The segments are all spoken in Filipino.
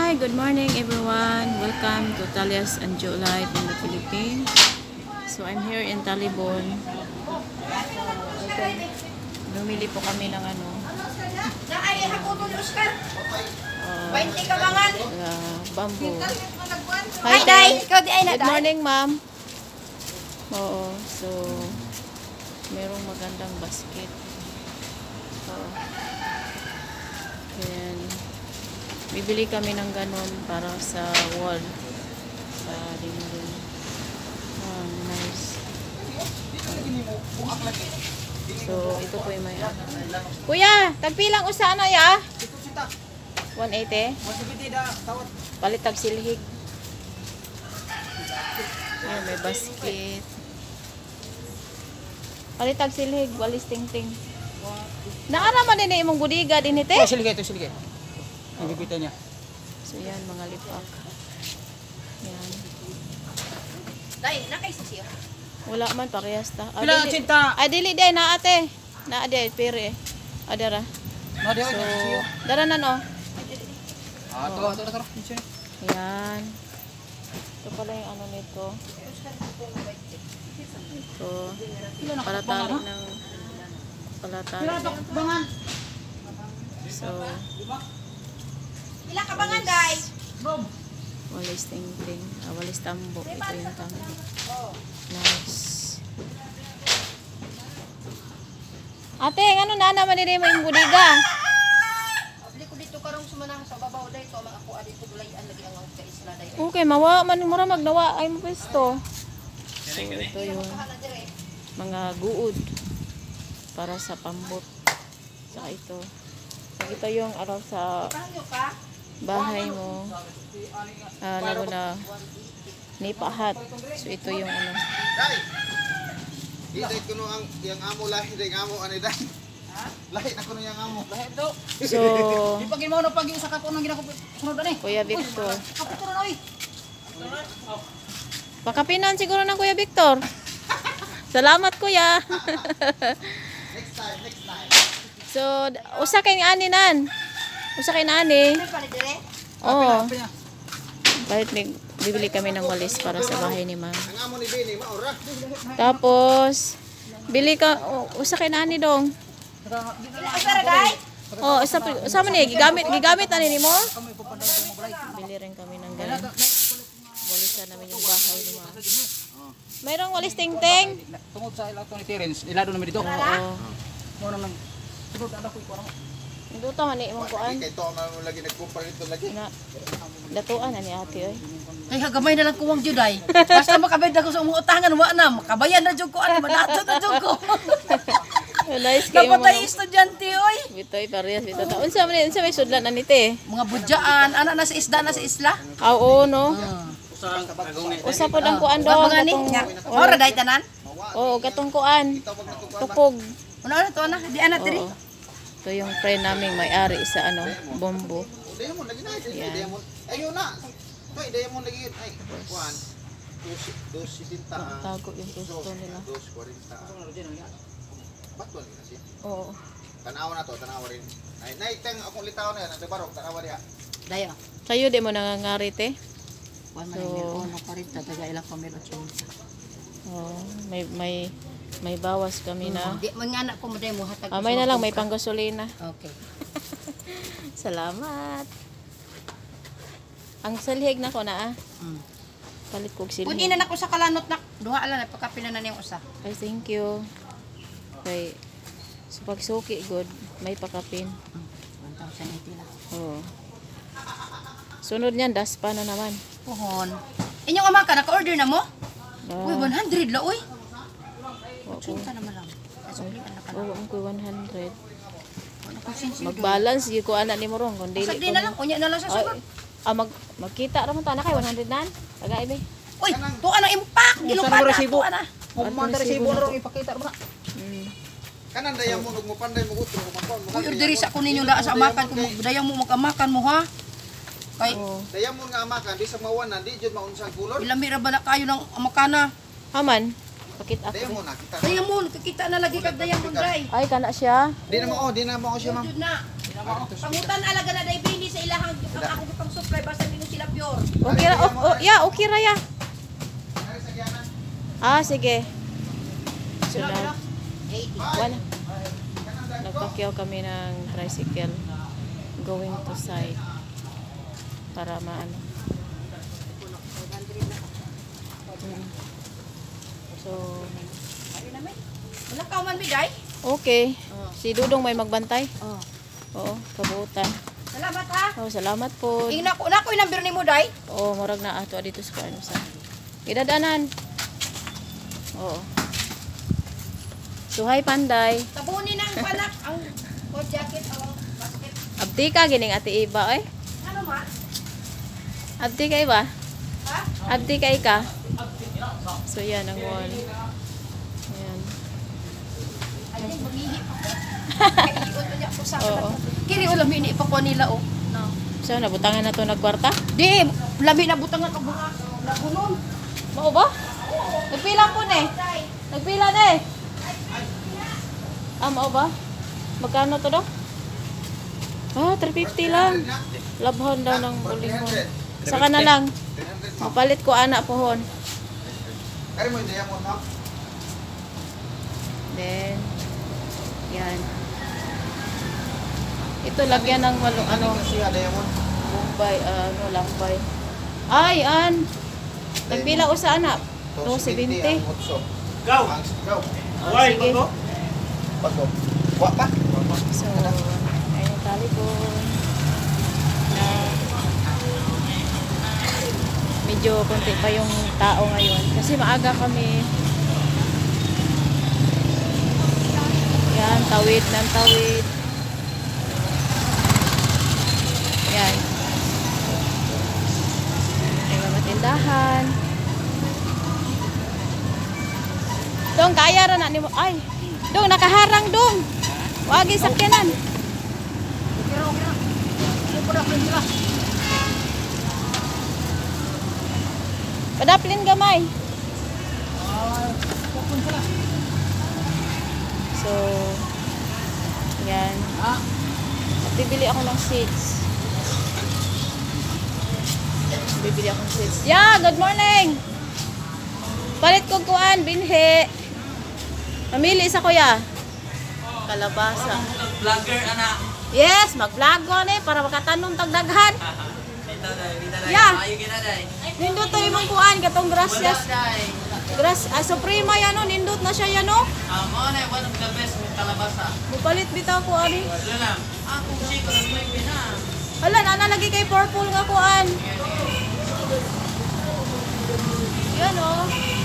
Hi, good morning everyone. Welcome to Talia's Anjo Life in the Philippines. So I'm here in Talibon. Bumili po kami ng ano. Bamboo. Hi, Day. Good morning, ma'am. Oo, so merong magandang basket. Yan. Bibili kami ng ganon para sa wall. Sa dingding. Nice. So, ito po yung may Kuya, tagpilang usa na ya? 180? Palit tag silhig. Ayan, may basket. Palit tag silhig, walis ting-ting. Naaraman din na imong budiga din ite? Oh, silhig ito, silhig. Nagpipita niya. So yan, mga lipak. Yan. Dahil, nakaisa siya. Wala man, parehas ta. Pila ang cinta? Ay, dili day, na ate. Na ade, pere. Adara. No, di So, dara na no. Tara. Yan. Ito pala yung ano nito. Ito. Palatali ng palatali. So, Ilang kabangan, Day? walis ting-ting. Walis tambo. Ito yung tambo. Nice. Ate, ano na naman nila yung budiga? Abli ko dito karong sumanang sa babaw, Day. So, ako dito gulayan lagi ang kaisla, Day. Okay, mawa man mura magnawa ay mo pwesto. So, ito yung mga guud para sa pambot. Saka ito. So, ito yung araw sa bahay mo. Lalo na nipahat. So, ito yung ano. Dahil kuno ang yang amo lahi ding amo ani dai. Lahi na kuno yang amo. Lahi to. So, Di pagin mo na pagi usa ka kuno ginako sunod ani. Kuya Victor. Kapito na oy. Pakapinan siguro ng Kuya Victor. Salamat Kuya. Next time. So, usa kay ani nan. Usa kay ani. Ano pa ni dire? Oh. Kahit bibili kami ng walis para sa bahay ni ma'am. Ang amo ni Bini maura. Tapos, bili ka, usa kay nani dong. Asara, Day? Oh, usa man ni gigamit ani nimo. Bili rin kami ng ganun. Walisan namin yung bahay ni ma'am. Mayroong walis ting-ting. Tungod sa ilaw ni Terence, ilado namin dito. Oo. Mo nang tugod ala ko iko. Ito man ni imong kuan. Kay to man lagi nagkumpara dito lagi. Na datuan ani ate oy. Ay, hagamay na lang kuwang juday. Basta makabenta ko sa umuutangan, wa na. Makabayan na jud ko, ano, madato na jud ko. Nice kay mo. Napatay estudyante, oy. Bitoy parehas bito ta. Unsa man unsa may sudlan anite? Mga budyaan, ana na sa isda na sa isla. Oo no. Usa po dang kuan dong. Mga ni, ora day tanan. Oo, katong kuan. Tupog. Ano to na? Di ana diri. Ito yung friend namin may-ari sa ano, bombo. Diamond lagi na. Diamond. Ayo na. Toy diamond lagi ay kuan. 270. Tago yung gusto nila. 240. Bato ni kasi. Oo. Tanawa na to, tanawa rin. Ay, naiteng akong litaw na yan, ang barok, tanawa diha. Dayo. Kayo di mo nangangarit eh? Kuan man So, ni ono pa rin taga ilang kamero chinta. Oh, may bawas kami na. Di man nga anak ko mo day mo hatag. Amay na lang may panggasolina. Okay. Salamat. Ang salhig na ko na ah. Palit kog silhig. Pwede na nako sa kalanot na. Duha ala na pagkapila na niyang usa. Ay, thank you. Okay. So, pag suki, good. May pakapin. 1,080 lang. Oo. Sunod niyan, daspa na naman. Pohon. Inyong ama ka, naka-order na mo? Uy, 100 la, uy. Oo. Chinta naman lang. Kasulian na ka na. Oo, ang ko 100. Wala ko sinsido. Mag-balance, yung ko anak ni Morong. Kung Sa dili di na lang, kunya na lang sa sunod. magkita raman ta na kay 100 nan. Tagay be. Uy, tuwa na impact. Gilupan na, tuwa na. Kung man resibo na ron ipakita ra. Mm. Kanan dayamon ug mo panday mo utro mo makon mo. Uy, orderi sa ko ninyo da sa amakan. Kung dayang mo mag-amakan mo, ha? Kay, Oo. Dayamon nga amakan, di sa mawanan, di jud maunsang kulor. ilang mira ba na kayo ng amakana? Haman. Pakit ako. Dayamon na kita. Dayang mo, kakita na lagi kag dayang mo, day. Ay, kana siya. Di na mo siya ma'am. Jud na. Pangutan alaga na dai bini sa ilahang ako gipang supply basta dino sila pure. Okay ra, okay ra ya. Ah, sige. Sunod. Wala. Nagpakyaw kami ng tricycle going to site para maano. So, Wala ka man biday? okay. Si Dudong may magbantay. Oo, kabuutan. Salamat ha. Oh, salamat po. Ing nako yung number nimo day. Oo, murag na ato dito sa ano sa. Idadanan. Oo. Suhay Panday. Tabunin ang panak ang coat jacket o basket. Abdi ka gining Ate Iba eh. Ano ma? Abdi ka iba? Ha? Abdi ka ika. So yan ang wall. Ayan. Ayun bumihi pa ko. Kaiikot pa niya ko sa Oo. Kiri ulam ini pa ko nila oh. No. So nabutangan na to nagkwarta? Di, labi na butangan ka bunga. Nagunon. Mao ba? Nagpila po ne. Nagpila ne. Ah, mao ba? Magkano to daw? Ah, 350 lang. Labhon daw ng bulingon. Saka na lang. Mapalit ko anak pohon. Kaya mo yung diamond mo? Then, yan. Ito lagyan ng walong ano, Siya diamond. Bombay, ano, lambay. Ay, an. Nagpila o sa anak? 270. Go! Go! Oh, sige. Bago. Wa pa? So, ayun yung tali ko. Na, medyo konti pa yung tao ngayon. Kasi maaga kami. Yan, tawid ng tawid. Yan. May mga tindahan. Dong, kaya rin na ni mo. Ay, dong, nakaharang dong. Wagi sakyanan. Okay na. Supo na nila. Padaplin gamay. So, yan. Bibili ako ng seeds. Bibili ako ng seeds. Yeah, good morning. Palit ko kuan, binhi. Mamili sa kuya. Kalabasa. Vlogger anak. Yes, mag-vlog ko ni para makatanong tagdaghan. Yeah. Ayo gina day. Nindot to imong kuan katong gracias. Suprema yan no, nindot na siya yan no. Mo na one of the best with kalabasa. Mupalit bitaw ko ani. Wala lang. Kung siko lang may bina. Hala, na lagi kay purple nga kuan. Yan oh.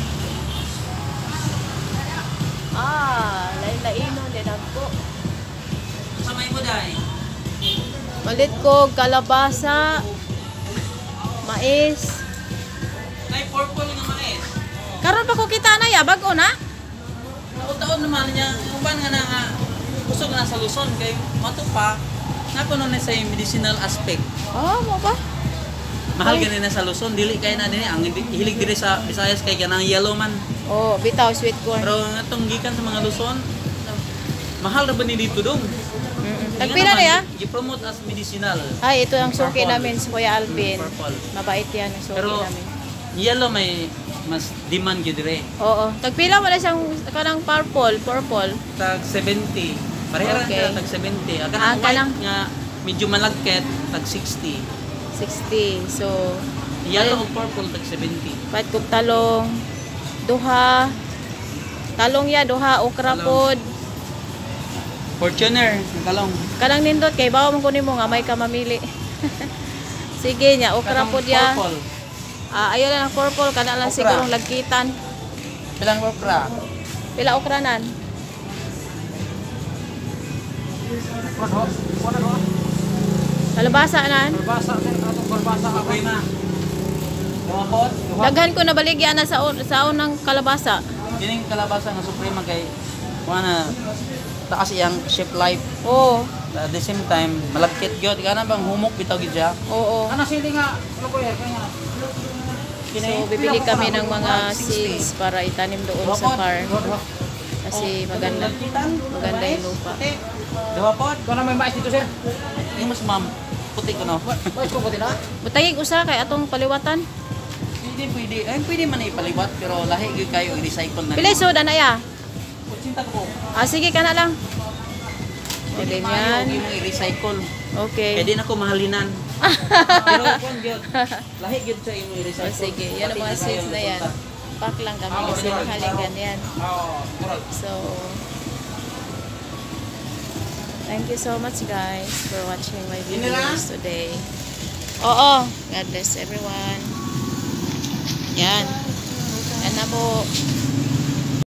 Lain-laino din ako. Sa may mo day. Palit ko kalabasa, mais. Nay purple nga mais. Karon pa ko kita na ya, bago na. Taon naman niya, uban nga na nga kusog na sa Luzon kay mato pa nakuno na sa medicinal aspect. Oh, mo ba? Mahal gani na sa Luzon, dili kay na dinhi ang hilig diri sa Visayas kay ganang yellow man. Oh, bitaw sweet corn. Pero nga tong gikan sa mga Luzon, mahal ra ba ni dito dong? Tagpila na ya? I-promote as medicinal. Ay, ito ang suki Purple. namin si Kuya Alvin. Purple. Mabait yan ang suki Pero namin. yellow may mas demand gyud dire. Oo. Tagpila mo na siyang kanang purple. Tag 70. Pareha Okay. ra tag 70. Akan Ah, ang white kanang- nga medyo malagket tag 60. 60. So, Yellow ug purple tag 70. pat kog talong, duha. Talong ya, duha, okra Talong. pod. Fortuner, ang talong. Kanang nindot kay bawa man kunin mo nga may ka mamili. Sige nya, okra Kanang pod ya. Purple. Ayaw lang ang purple, kana lang Okra. sigurong lagkitan. Pilang okra? Pila okranan? Kalabasa nan. Okay na. Duhakot. Daghan ko na baligyan na sa unang kalabasa. Kining kalabasa nga suprema kay kuha na taas iyang chef life. Oo. At the same time, malagkit gyud kana bang humok bitaw gid siya. Oo. Ana sili nga lokoy kaya. So bibili kami ng mga seeds para itanim doon sa farm. Kasi maganda yung lupa. Dawa po. Ikaw na may mais dito, sir. Yung mas ma'am. Puti ko no. Mais ko puti na. Butayig usa kay atong paliwatan. Pwede. Ay, pwede man ipaliwat. Pero lahi gyud kayo i-recycle na. Pila soda na ya? Kutsinta ko po. Sige ka na lang. O Pwede din man yan. yung i-recycle. Okay. Kaya din ako mahalinan. Pero kung gyud. Lahi gyud sa yung O i-recycle. sige, yan ang mga seeds na yan. Pack lang kami kasi mahalingan yan. So, thank you so much guys for watching my videos today. Oo, God bless everyone. Yan. Yan na po.